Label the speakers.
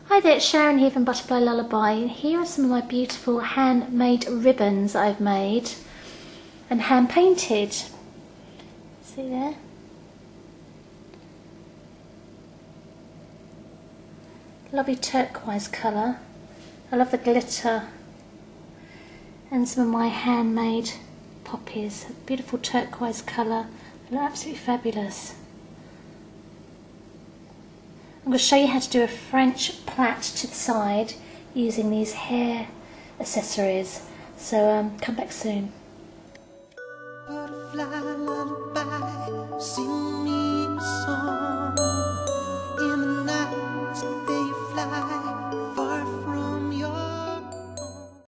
Speaker 1: Hi there, it's Sharon here from Butterfly Lullaby, and here are some of my beautiful handmade ribbons I've made and hand painted. See there? Lovely turquoise colour. I love the glitter. And some of my handmade poppies, beautiful turquoise colour. They look absolutely fabulous. I'm going to show you how to do a French plait to the side using these hair accessories. So come back soon.
Speaker 2: Butterfly lullaby, sing